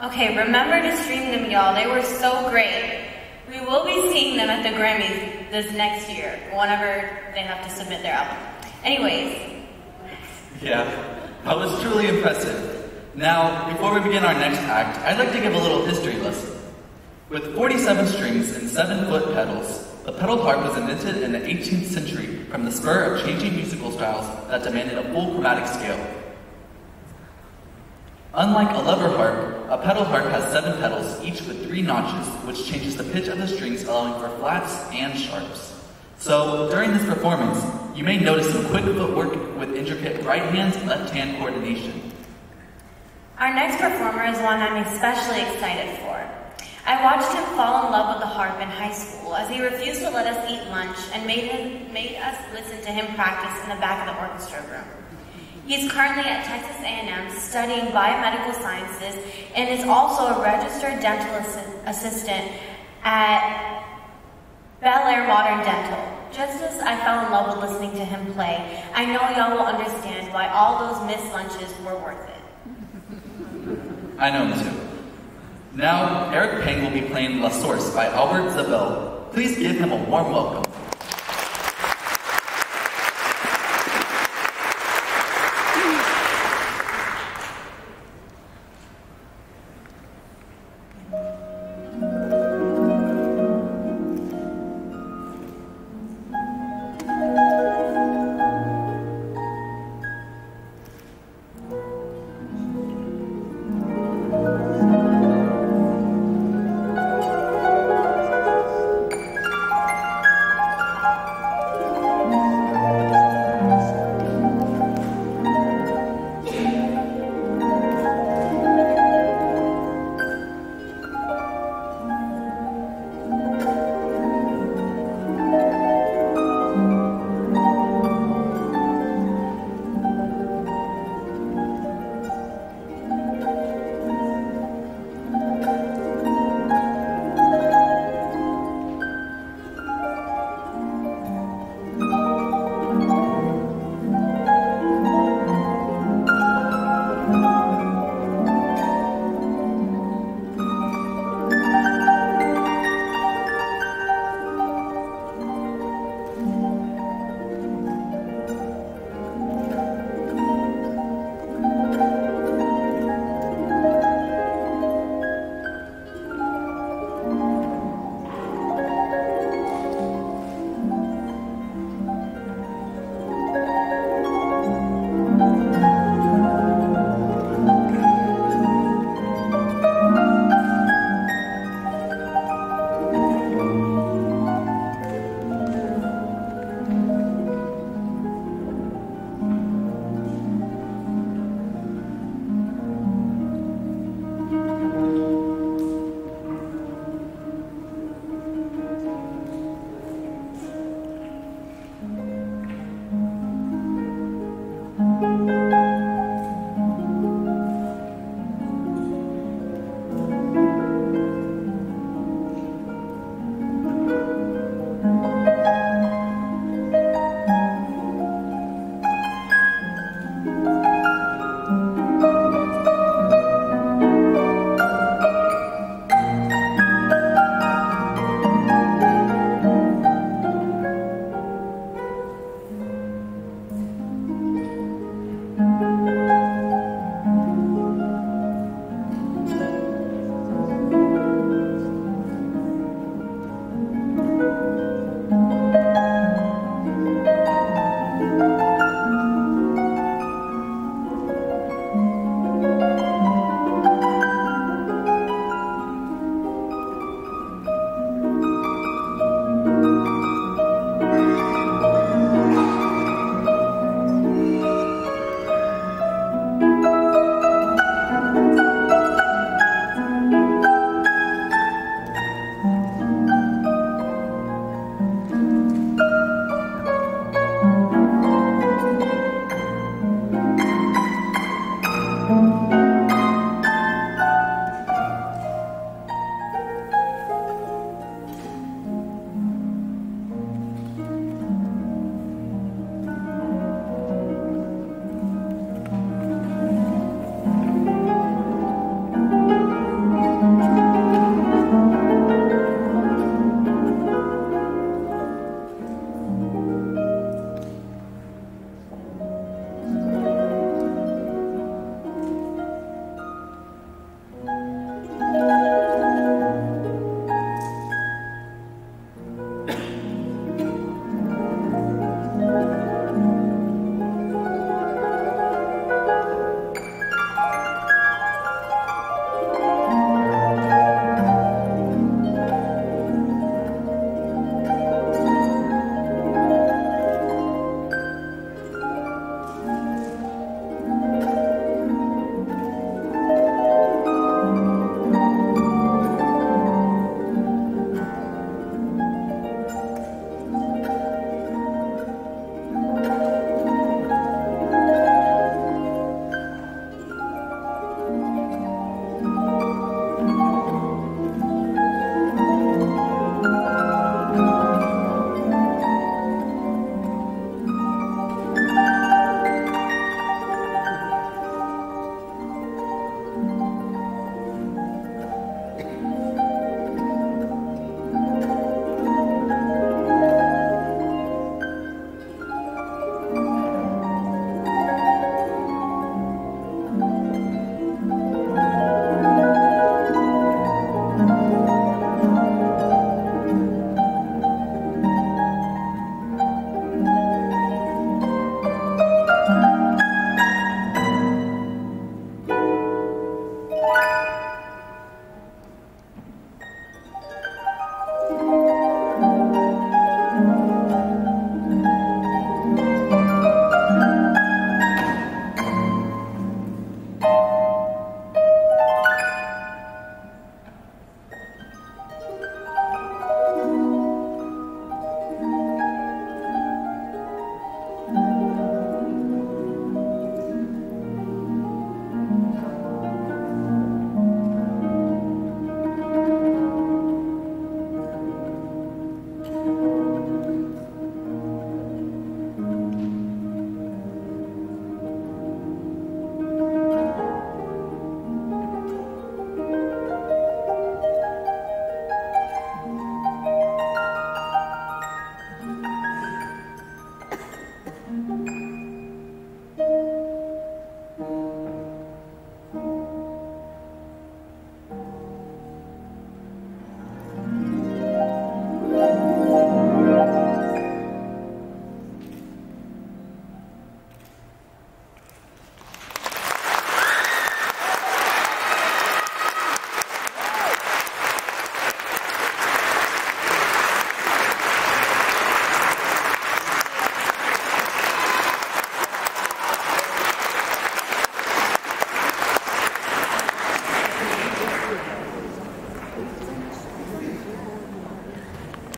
Okay, remember to stream them, y'all. They were so great. We will be seeing them at the Grammys this next year, whenever they have to submit their album. Anyways. Yeah, that was truly impressive. Now, before we begin our next act, I'd like to give a little history lesson. With 47 strings and 7-foot pedals, the pedal harp was invented in the 18th century from the spur of changing musical styles that demanded a full chromatic scale. Unlike a lever harp, a pedal harp has 7 pedals, each with 3 notches, which changes the pitch of the strings, allowing for flats and sharps. So, during this performance, you may notice some quick footwork with intricate right hand, left hand coordination. Our next performer is one I'm especially excited for. I watched him fall in love with the harp in high school as he refused to let us eat lunch and made us listen to him practice in the back of the orchestra room. He's currently at Texas A&M studying biomedical sciences and is also a registered dental assistant at Bel Air Modern Dental. Just as I fell in love with listening to him play, I know y'all will understand why all those missed lunches were worth it. I know him too. Now, Eric Peng will be playing La Source by Albert Zabel. Please give him a warm welcome.